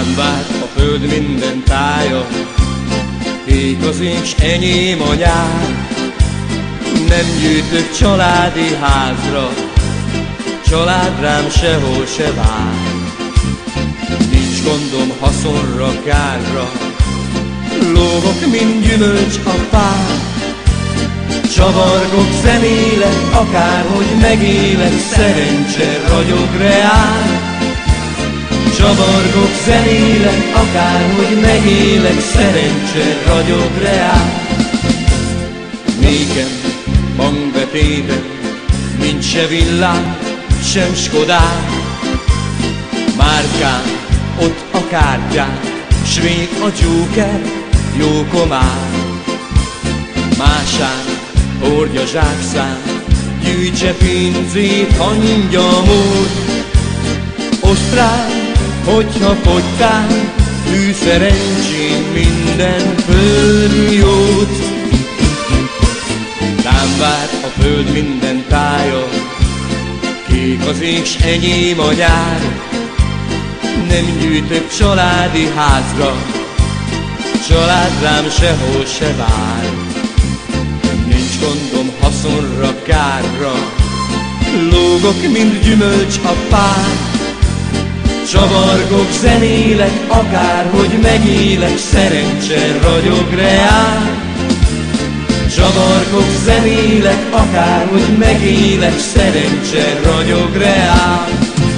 Rám vár a föld minden tája, kékozik, s enyém a nyár. Nem gyűjtök családi házra, család rám sehol se vár. Nincs gondom haszonra, kárra, lógok, mint gyümölcs a fán. Csavargok, zenélek, akárhogy megélek, szerencse ragyog reál. Csavargok, zenélek, akárhogy megélek, szerencse ragyog reál. Nékem bankbetétem, nincs se villám, sem Skodám. Márkám, ott a kártyám, s még a Joker, jó komár. Másán hordja zsákszám, gyűjtse pénzét, hangyam úr. Osztrák, hogyha fogytál, hű szerencsém minden földi jót. Rám vár a föld minden tája, kék az ég, s enyém a nyár. Nem gyűjtök családi házra, család rám sehol se vár. Nincs gondom haszonra, kárra, lógok, mint gyümölcs a fán. Csavargok, zenélek, akárhogy megélek, szerencse ragyog reál. Csavargok, zenélek, akárhogy megélek, szerencse ragyog reál.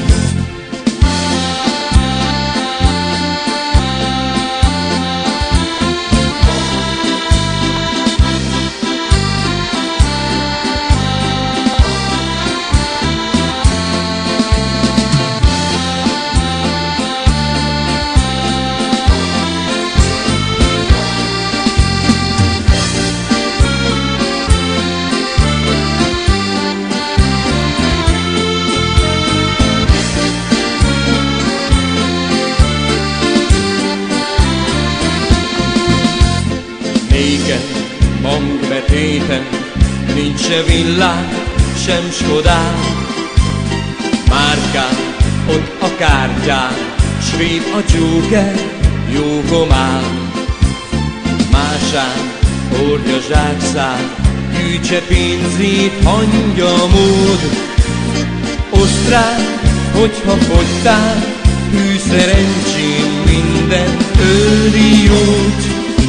Nékem bankbetétem, nincs se villám, sem Skodám. Márkám, ott a kártyám, s még a Joker, jó komám. Másán hordja zsákszám, gyűjtse pénzét, hangyam úr. Osztrák, hogyha fogytál, hű szerencsém minden földi jót.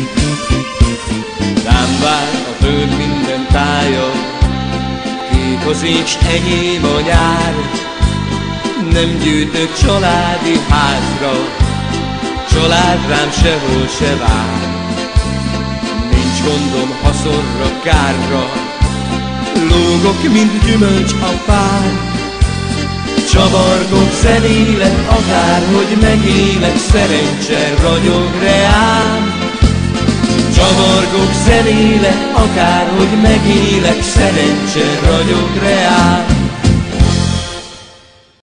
Rám vár a föld minden tája, kék az ég, s enyém a nyár. Nem gyűjtök családi házra, család rám sehol se vár. Nincs gondom haszonra, kárra, lógok, mint gyümölcs a fán. Csavargok, zenélek, akárhogy megélek, szerencse ragyog reál. Csavargok, zenélek, akárhogy megélek, szerencse ragyog reál.